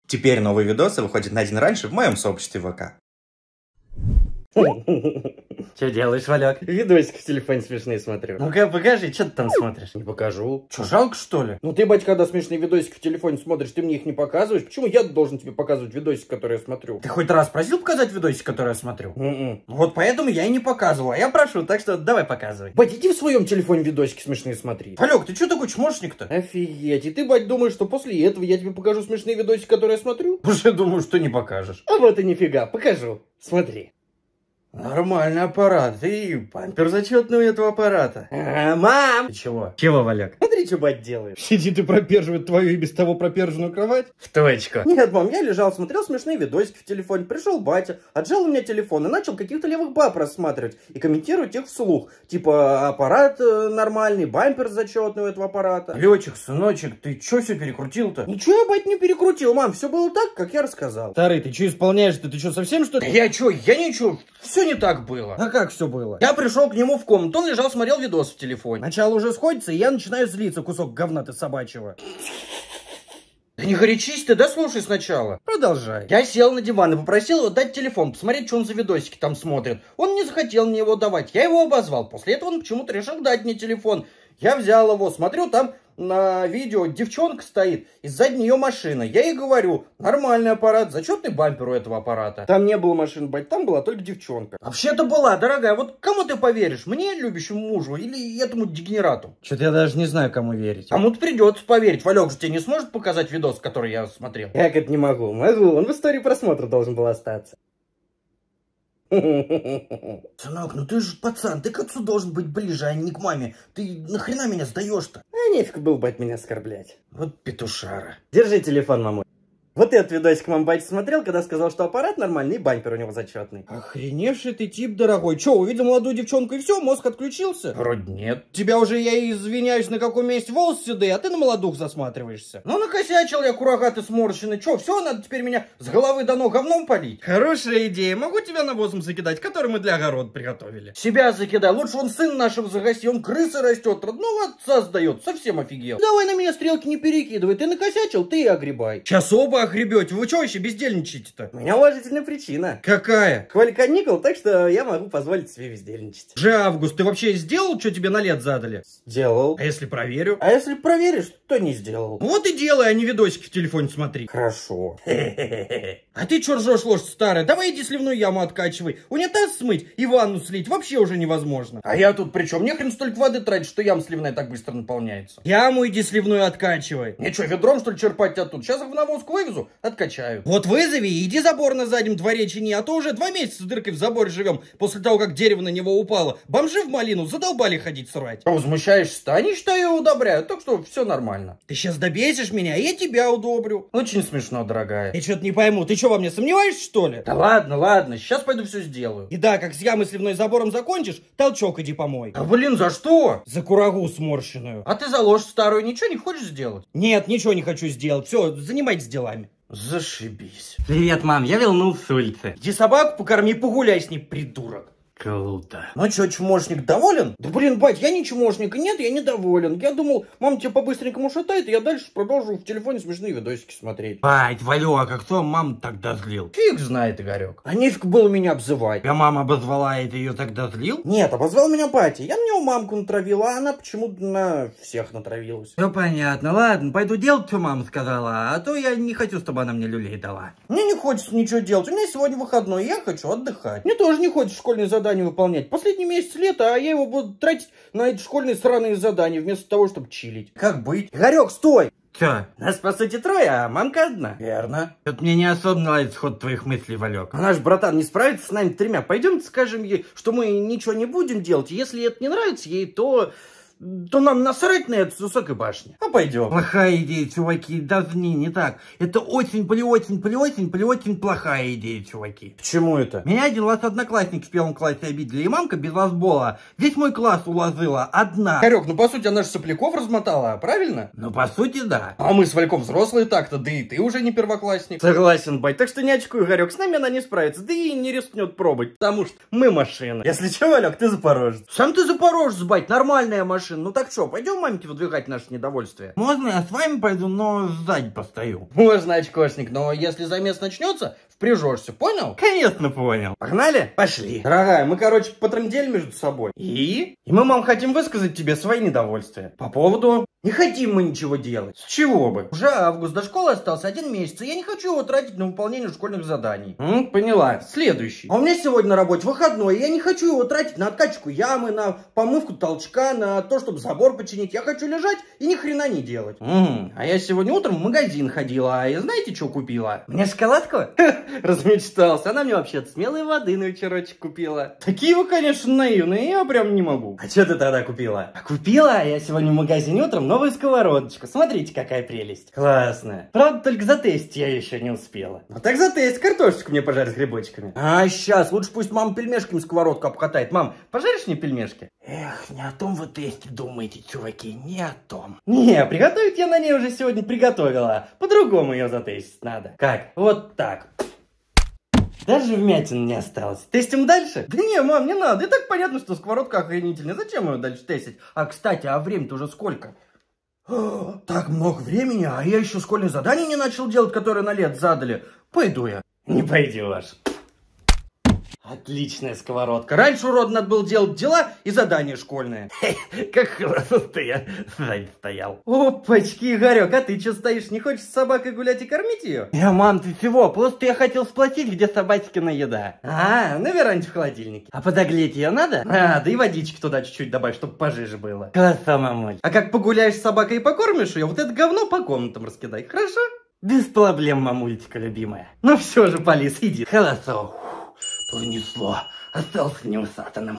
Теперь новые видосы выходят на день раньше в моем сообществе ВК. Что делаешь, Валек? Видосик в телефоне смешные смотрю. Ну-ка, покажи, что ты там смотришь? Не покажу. Что, жалко, что ли? Ну ты, бать, когда смешные видосики в телефоне смотришь, ты мне их не показываешь. Почему я должен тебе показывать видосик, который я смотрю? Ты хоть раз просил показать видосик, который я смотрю? Вот поэтому я и не показываю, а я прошу, так что давай показывай. Бать, иди в своем телефоне видосики смешные смотри. Валек, ты что такой чмошник-то? Офигеть, и ты, бать, думаешь, что после этого я тебе покажу смешные видосики, которые я смотрю? Уже думаю, что не покажешь. А вот и нифига, покажу. Смотри. Нормальный аппарат. И бампер зачетный у этого аппарата. Мам! Ты чего? Чего, Валек? Смотри, что, бать, делаешь. Сидит и проперживает твою и без того проперженную кровать. В точку. Нет, мам, я лежал, смотрел смешные видосики в телефоне. Пришел батя, отжал у меня телефон и начал каких-то левых баб рассматривать и комментировать их вслух. Типа, аппарат нормальный, бампер зачетный у этого аппарата. Лёчик, сыночек, ты чё все перекрутил-то? Ничего я, бать, не перекрутил, мам, все было так, как я рассказал. Старый, ты что исполняешь-то? Ты что, совсем что ли? Я чё? Я ничего. Все не так было. А как все было? Я пришел к нему в комнату, он лежал, смотрел видос в телефоне. Начало уже сходится, и я начинаю злиться, кусок говна ты собачьего. Да не горячись ты, да слушай сначала. Продолжай. Я сел на диван и попросил его дать телефон, посмотреть, что он за видосики там смотрит. Он не захотел мне его давать, я его обозвал. После этого он почему-то решил дать мне телефон. Я взял его, смотрю, там на видео девчонка стоит, и сзади нее машина. Я ей говорю, нормальный аппарат, зачетный бампер у этого аппарата. Там не было машин, бать, там была только девчонка. Вообще-то была, дорогая, вот кому ты поверишь? Мне, любящему мужу, или этому дегенерату? Что-то я даже не знаю, кому верить. Кому-то придется поверить. Валек же тебе не сможет показать видос, который я смотрел? Как это не могу? Могу, он в истории просмотра должен был остаться. Сынок, ну ты же пацан, ты к отцу должен быть ближе, а не к маме. Ты нахрена меня сдаешь-то? А нефиг был, бать, меня оскорблять. Вот петушара. Держи телефон, мамой. Вот этот видосик мам батя смотрел, когда сказал, что аппарат нормальный и бампер у него зачетный. Охреневший ты тип, дорогой. Че, увидел молодую девчонку и все, мозг отключился? Вроде нет. Тебя уже, я извиняюсь, на каком месте волосы седые, а ты на молодух засматриваешься. Ну, накосячил я, курагатый сморщенный. Че, все, надо теперь меня с головы до ног говном полить? Хорошая идея. Могу тебя навозом закидать, который мы для огорода приготовили. Себя закидай. Лучше он сын нашего загасти, он крысы растет, родного отца сдает. Совсем офигел. Давай на меня стрелки не перекидывай. Ты накосячил, ты и огребай. Сейчас оба огребете. Вы что вообще бездельничаете-то? У меня уважительная причина. Какая? Хвали каникул, так что я могу позволить себе бездельничать. Уже август. Ты вообще сделал, что тебе на лет задали? Сделал. А если проверю? А если проверишь, то не сделал. Вот и делай, а не видосики в телефоне смотри. Хорошо. А ты чё ржешь, лошадь старая? Давай иди сливную яму откачивай. Унитаз смыть и ванну слить вообще уже невозможно. А я тут при чем? Не хрен столько воды тратить, что яма сливная так быстро наполняется. Яму иди сливную откачивай. Мне что, ведром что ли черпать тебя тут? Сейчас их в навозку вывезу, откачаю. Вот вызови и иди забор на заднем дворе чини, а то уже 2 месяца с дыркой в заборе живем, после того, как дерево на него упало. Бомжи в малину задолбали ходить срать. А возмущаешься-то? Они, считаю, удобряют, так что все нормально. Ты сейчас добесишь меня, и я тебя удобрю. Очень смешно, дорогая. Я что-то не пойму, ты что, во мне сомневаешься, что ли? Да ладно, сейчас пойду все сделаю. И да, как с ямой сливной забором закончишь, толчок иди помой. А блин, за что? За курагу сморщенную. А ты за ложь старую ничего не хочешь сделать? Нет, ничего не хочу сделать. Все, занимайтесь делами. Зашибись. Привет, мам, я вернулся с улицы. Иди собаку покорми, погуляй с ней, придурок. Круто. Ну что, чмошник доволен? Да блин, бать, я не чмошник, нет, я недоволен. Я думал, мама тебя по-быстренькому шатает, и я дальше продолжу в телефоне смешные видосики смотреть. Бать, Валек, а кто маму тогда злил? Фиг знает, Игорек. А нефиг было меня обзывать. Тебя мама обозвала, и ты ее тогда злил? Нет, обозвал меня батя. Я на него мамку натравила, а она почему-то на всех натравилась. Все понятно, ладно, пойду делать, что мама сказала, а то я не хочу, чтобы она мне люлей дала. Мне не хочется ничего делать, у меня сегодня выходной, я хочу отдыхать. Мне тоже не хочется школьные задания выполнять. Последний месяц лета, а я его буду тратить на эти школьные сраные задания, вместо того, чтобы чилить. Как быть? Игорек, стой! Че? Нас, по сути, трое, а мамка одна. Верно. Это мне не особо нравится ход твоих мыслей, Валек. А наш братан не справится с нами 3. Пойдемте скажем ей, что мы ничего не будем делать. Если это не нравится ей, то нам насрать на это с высокой башни. А пойдем. Плохая идея, чуваки, даже не так. Это очень плохая идея, чуваки. Почему это? Меня один раз одноклассник в 1 классе обидели, и мамка без разбора весь мой класс уложила одна. Игорек, ну по сути она же сопляков размотала, правильно? Ну по сути да. А мы с Вальком взрослые так-то, да и ты уже не первоклассник. Согласен, бать, Так что не очкуй, Игорек, с нами она не справится, да и не рискнет пробовать, потому что мы машина. Если что, Валек, ты запорожец. Сам ты запорожец, бать, нормальная машина. машин. Ну так что, пойдем мамке выдвигать наше недовольствие? Можно я с вами пойду, но сзади постою? Можно, очкошник, но если замес начнется, впряжешься, понял? Конечно, понял. Погнали? Пошли. Дорогая, мы, короче, потрындели между собой. И мы, мам, хотим высказать тебе свои недовольствия. По поводу... Не хотим мы ничего делать. С чего бы? Уже август, до школы остался 1 месяц, и я не хочу его тратить на выполнение школьных заданий. Поняла. Следующий. А у меня сегодня на работе выходной, и я не хочу его тратить на откачку ямы, на помывку толчка, на то, чтобы забор починить. Я хочу лежать и ни хрена не делать. А я сегодня утром в магазин ходила, и знаете, что купила? Мне шоколадку? Размечтался. Она мне вообще-то смелой воды на вечерочек купила. Такие вы, конечно, наивные, я прям не могу. А что ты тогда купила? А купила я сегодня в магазине утром новую сковородочку. Смотрите, какая прелесть. Классная. Правда, только затестить я еще не успела. Ну так затесть, картошечку мне пожарь с грибочками. А сейчас, лучше пусть мама пельмешками сковородку обкатает. Мам, пожаришь мне пельмешки? Эх, не о том вы тесте думаете, чуваки, не о том. Не, приготовить я на ней уже сегодня приготовила. По-другому ее затестить надо. Как? Вот так. Даже вмятин не осталось. Тестим дальше? Да не, мам, не надо. И так понятно, что сковородка охренительная. Зачем ее дальше тестить? А, кстати, а время-то уже сколько? Так много времени, а я еще школьные задания не начал делать, которые на лет задали. Пойду я. Не пойдешь. Отличная сковородка. Раньше, урод, надо было делать дела и задания школьные. Как хорошо я сзади стоял. Опачки, Игорек, а ты что стоишь? Не хочешь с собакой гулять и кормить ее? Мам, ты чего? Просто я хотел спросить, где собачкина еда. А, на веранде в холодильнике. А подогреть ее надо? А, да и водички туда чуть-чуть добавь, чтобы пожиже было. Красава, мамуль. А как погуляешь с собакой и покормишь ее, вот это говно по комнатам раскидай, хорошо? Без проблем, мамулечка любимая. Ну все же, Полис, иди. Хорошо. Понесло. Остался неусатанным.